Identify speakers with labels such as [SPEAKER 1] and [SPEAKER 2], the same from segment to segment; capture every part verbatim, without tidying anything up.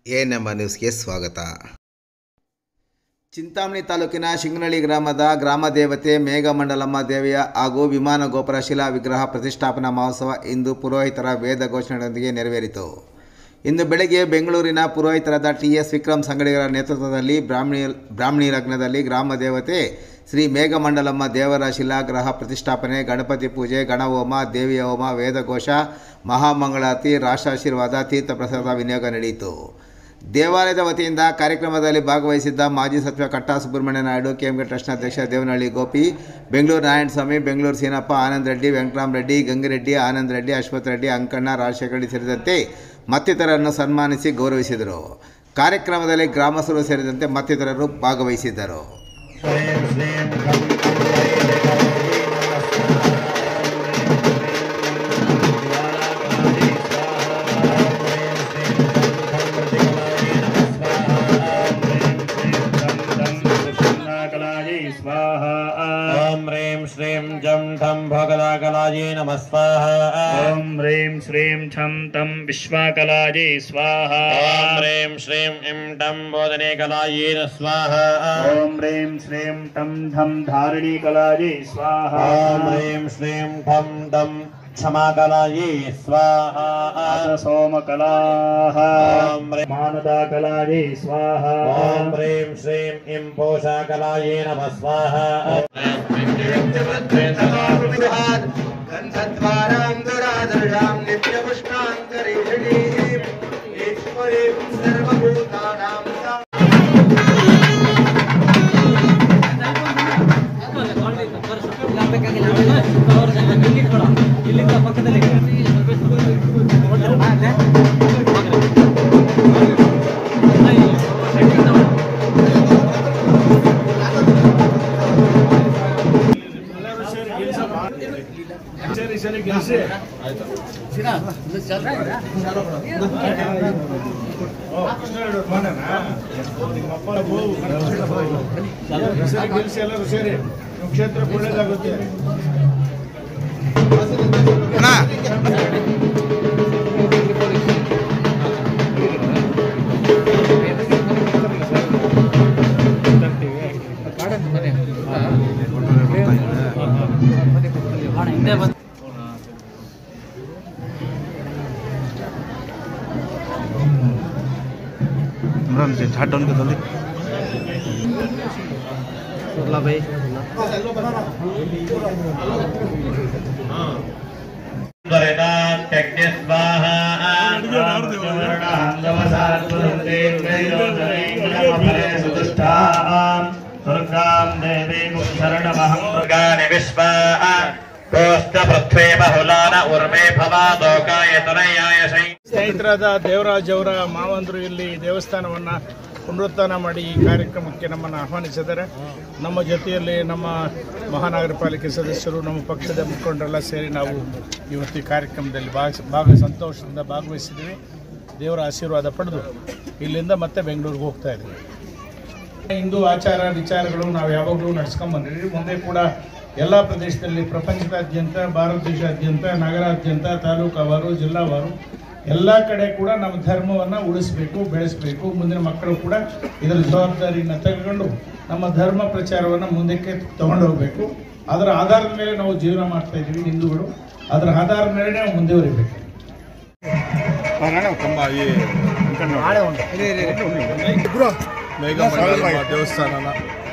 [SPEAKER 1] ANM ನ್ಯೂಸ್ಗೆ ಸ್ವಾಗತ. ಚಿಂತಾಮಣಿ ತಾಲೂಕಿನ ಶಿಂಗನಹಳ್ಳಿ ಗ್ರಾಮದ ಗ್ರಾಮ ದೇವತೆ ಮೇಘಮಂಡಲಮ್ಮ ದೇವಿಯ ಹಾಗೂ ವಿಮಾನ ಗೋಪುರ ಶಿಲಾ ವಿಗ್ರಹ ಪ್ರತಿಷ್ಠಾಪನಾ ಮಹೋತ್ಸವ ಇಂದು ಪುರೋಹಿತರ ವೇದ ಘೋಷಣೆಯೊಂದಿಗೆ ನೆರವೇರಿತು. ಇಂದು ಬೆಳಗ್ಗೆ ಬೆಂಗಳೂರಿನ ಪುರೋಹಿತರಾದ ಟಿ ಎಸ್ ವಿಕ್ರಮ್ ಸಂಗಡಿಗರ ನೇತೃತ್ವದಲ್ಲಿ ಬ್ರಾಹ್ಮಣಿ ಬ್ರಾಹ್ಮಣಿ ಲಗ್ನದಲ್ಲಿ ಗ್ರಾಮ ದೇವತೆ ಶ್ರೀ ಮೇಘಮಂಡಲಮ್ಮ ದೇವರ ಶಿಲಾಗ್ರಹ ಪ್ರತಿಷ್ಠಾಪನೆ, ಗಣಪತಿ ಪೂಜೆ, ಗಣಹೋಮ, ದೇವಿಯ ಹೋಮ, ವೇದಘೋಷ, ಮಹಾಮಂಗಳಾರತಿ, ರಾಷ್ಟ್ರಾಶೀರ್ವಾದ, ತೀರ್ಥ ಪ್ರಸಾದ ವಿನಿಯೋಗ ನಡೆಯಿತು. ದೇವಾಲಯದ ವತಿಯಿಂದ ಕಾರ್ಯಕ್ರಮದಲ್ಲಿ ಭಾಗವಹಿಸಿದ್ದ ಮಾಜಿ ಸಚಿವ ಕಟ್ಟಾ ಸುಬ್ರಹ್ಮಣ್ಯ ನಾಯ್ಡು, ಕೆಎಂಕೆ ಟ್ರಸ್ಟ್ನ ಅಧ್ಯಕ್ಷ ದೇವನಹಳ್ಳಿ ಗೋಪಿ, ಬೆಂಗಳೂರು ನಾರಾಯಣಸ್ವಾಮಿ, ಬೆಂಗಳೂರು ಸೀನಪ್ಪ, ಆನಂದ್ ರೆಡ್ಡಿ, ವೆಂಕಟರಾಮ್ ರೆಡ್ಡಿ, ಗಂಗಿರೆಡ್ಡಿ, ಆನಂದ್ ರೆಡ್ಡಿ, ಅಶ್ವಥ್ ರೆಡ್ಡಿ, ಅಂಕಣ್ಣ, ರಾಜಶೇಖರ ರೆಡ್ಡಿ ಸೇರಿದಂತೆ ಮತ್ತಿತರರನ್ನು ಸನ್ಮಾನಿಸಿ ಗೌರವಿಸಿದರು. ಕಾರ್ಯಕ್ರಮದಲ್ಲಿ ಗ್ರಾಮಸ್ಥರು ಸೇರಿದಂತೆ ಮತ್ತಿತರರು ಭಾಗವಹಿಸಿದ್ದರು.
[SPEAKER 2] ओम ह्रीं श्रीं जं ठं भोगदाकलायै नमः स्वाहा.
[SPEAKER 3] ओम ह्रीं श्रीं छं तं विश्वाकलायै स्वाहा.
[SPEAKER 2] ओम ह्रीं श्रीं इं ठं बोधनेकलायै स्वाहा.
[SPEAKER 3] ओम ह्रीं श्रीं तं धं धारिणीकलायै स्वाहा.
[SPEAKER 2] ओम ह्रीं श्रीं ठं तं क्षमाकलायै स्वाहा.
[SPEAKER 3] सोमकलाः
[SPEAKER 2] ओम
[SPEAKER 3] मानदाकलायै स्वाहा.
[SPEAKER 2] ओम ह्रीं श्रीं इं पोषाकलायै नमः स्वाहा.
[SPEAKER 1] गन्धद्वारान्तरादर्शां नित्यपुष्टान्तरीषणीं ईश्वरीं सर्वभूतानां
[SPEAKER 3] ಕ್ಷೇತ್ರ ಒಳ್ಳೆದಾಗುತ್ತೆ.
[SPEAKER 4] इमरान से झाट डाउन के जल्दी भाई
[SPEAKER 3] ಸ್ನೇಹಿತರಾದ ದೇವರಾಜ್ ಅವರ ಮಾವಂದರು ಇಲ್ಲಿ ದೇವಸ್ಥಾನವನ್ನು ಪುನರುತ್ಥಾನ ಮಾಡಿ ಈ ಕಾರ್ಯಕ್ರಮಕ್ಕೆ ನಮ್ಮನ್ನು ಆಹ್ವಾನಿಸಿದ್ದಾರೆ. ನಮ್ಮ ಜೊತೆಯಲ್ಲಿ ನಮ್ಮ ಮಹಾನಗರ ಪಾಲಿಕೆ ಸದಸ್ಯರು, ನಮ್ಮ ಪಕ್ಷದ ಮುಖಂಡರೆಲ್ಲ ಸೇರಿ ನಾವು ಇವತ್ತು ಈ ಕಾರ್ಯಕ್ರಮದಲ್ಲಿ ಭಾಗ ಭಾಗ ಸಂತೋಷದಿಂದ ಭಾಗವಹಿಸಿದ್ದೀವಿ. ದೇವರ ಆಶೀರ್ವಾದ ಪಡೆದು ಇಲ್ಲಿಂದ ಮತ್ತೆ ಬೆಂಗಳೂರಿಗೆ ಹೋಗ್ತಾ ಇದ್ದೀವಿ. ಹಿಂದೂ ಆಚಾರ ವಿಚಾರಗಳು ನಾವು ಯಾವಾಗಲೂ ನಡೆಸ್ಕೊಂಡ್ಬಂದಿದ್ದೀವಿ. ಮುಂದೆ ಕೂಡ ಎಲ್ಲ ಪ್ರದೇಶದಲ್ಲಿ, ಪ್ರಪಂಚದಾದ್ಯಂತ, ಭಾರತ ದೇಶಾದ್ಯಂತ, ನಗರಾದ್ಯಂತ, ತಾಲೂಕುವಾರು, ಜಿಲ್ಲಾವಾರು ಎಲ್ಲ ಕಡೆ ಕೂಡ ನಮ್ಮ ಧರ್ಮವನ್ನು ಉಳಿಸಬೇಕು, ಬೆಳೆಸಬೇಕು. ಮುಂದಿನ ಮಕ್ಕಳು ಕೂಡ ಇದರ ಜವಾಬ್ದಾರಿಯನ್ನು ತೆಗೆದುಕೊಂಡು ನಮ್ಮ ಧರ್ಮ ಪ್ರಚಾರವನ್ನು ಮುಂದಕ್ಕೆ ತಗೊಂಡು ಹೋಗಬೇಕು. ಅದರ ಆಧಾರದ ಮೇಲೆ ನಾವು ಜೀವನ ಮಾಡ್ತಾ ಇದ್ದೀವಿ ಹಿಂದೂಗಳು. ಅದರ ಆಧಾರದ ಮೇಲೆ ನಾವು ಮುಂದುವರಿಬೇಕು.
[SPEAKER 4] ಮೇಘಮಂಡಲಮ್ಮ ದೇವಸ್ಥಾನನ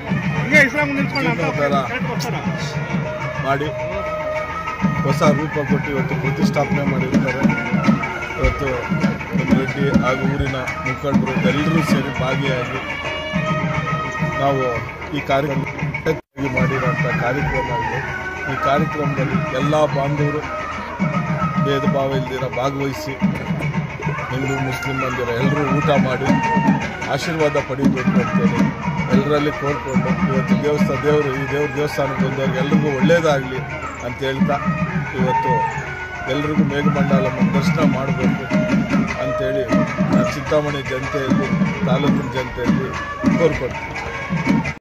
[SPEAKER 4] ಮಾಡಿ ಹೊಸ ರೂಪ ಕೊಟ್ಟು ಇವತ್ತು ಪ್ರತಿಷ್ಠಾಪನೆ ಮಾಡಿರ್ತಾರೆ. ಇವತ್ತು ರೆಡ್ಡಿ ಹಾಗೂ ಊರಿನ ಮುಖಂಡರು ಎಲ್ಲರೂ ಸೇರಿ ಭಾಗಿಯಾಗಿ ನಾವು ಈ ಕಾರ್ಯಕ್ರಮ ಮಾಡಿರೋಂಥ ಕಾರ್ಯಕ್ರಮ ಇದೆ. ಈ ಕಾರ್ಯಕ್ರಮದಲ್ಲಿ ಎಲ್ಲ ಬಾಂಧವರು ಭೇದ ಭಾವ ಇಲ್ದಿರ ಭಾಗವಹಿಸಿ ಹಿಂದೂ ಮುಸ್ಲಿಂ ಮಂದಿರ ಎಲ್ಲರೂ ಊಟ ಮಾಡಿ ಆಶೀರ್ವಾದ ಪಡಿಬೇಕು ಅಂತೇಳಿ ಎಲ್ಲರಲ್ಲಿ ಕೋರ್ಕೊಂಡು ಇವತ್ತು ದೇವಸ್ಥಾನ ದೇವರು ಈ ದೇವ್ರ ದೇವಸ್ಥಾನಕ್ಕೆ ಬಂದವ್ರಿಗೆ ಎಲ್ರಿಗೂ ಒಳ್ಳೆಯದಾಗಲಿ ಅಂತ ಹೇಳ್ತಾ ಇವತ್ತು ಎಲ್ರಿಗೂ ಮೇಘಮಂಡಲಮ್ಮ ದರ್ಶನ ಮಾಡಬೇಕು ಅಂಥೇಳಿ ಚಿಂತಾಮಣಿ ಜನತೆಯಲ್ಲಿ, ತಾಲೂಕಿನ ಜನತೆಯಲ್ಲಿ ಕೋರ್ಕೊಳ್ತೀನಿ.